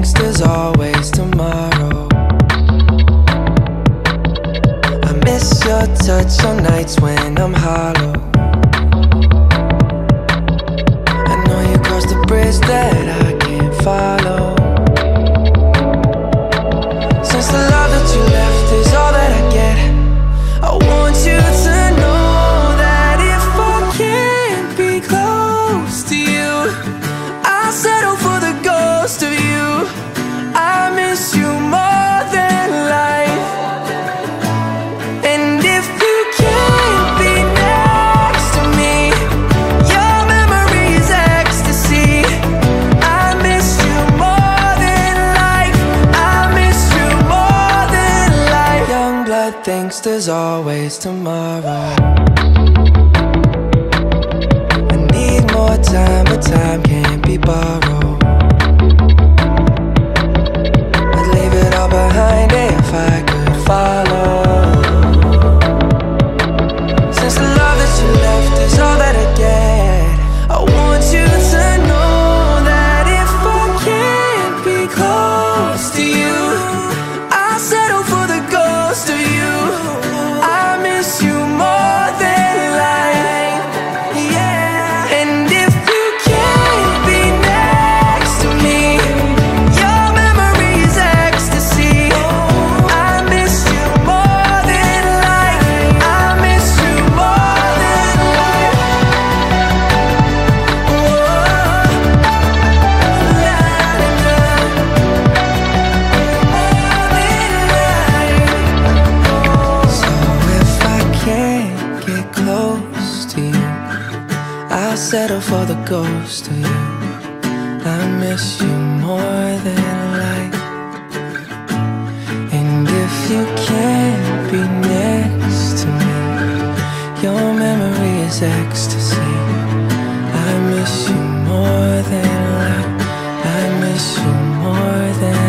thinks there's always tomorrow. I miss your touch on nights when I'm hollow. I know you crossed the bridge that I can't follow. Since the love that you left is all that I get, I want you to know that if I can't be close to you, I'll settle for the ghost of you. I miss you more than life. And if you can't be next to me, your memory is ecstasy. I miss you more than life. I miss you more than life. Young blood thinks there's always tomorrow. I need more time, but time can't be borrowed. I'd leave it all behind if I could follow. Since the love that you left is all that I get, I want you to know that if I can't be close to you, I'll settle for the ghost of you. I miss you more than life, yeah. And if you can't be next to me, your memory is ecstasy. I miss you more than life. I miss you more than life. So if I can't get close to you, I'll settle for the ghost of you. I miss you more than life. And if you can't be next to me, your memory is ecstasy. I miss you more than life. I miss you more than